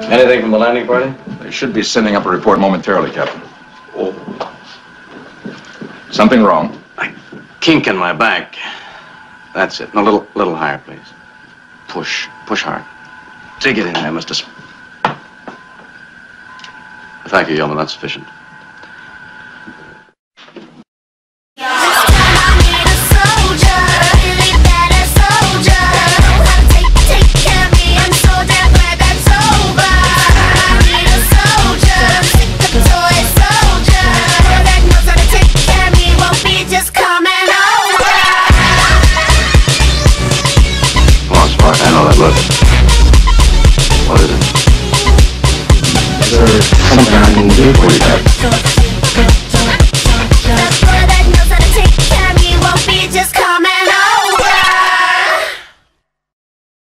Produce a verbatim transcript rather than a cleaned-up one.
Anything from the landing party? They should be sending up a report momentarily, Captain. Oh. Something wrong? A kink in my back. That's it. No, a little, little higher, please. Push. Push hard. Take it in there, Mister Sp Thank you, Yeoman. That's sufficient. I know that look. What is it? Is there something I can do for you, Captain?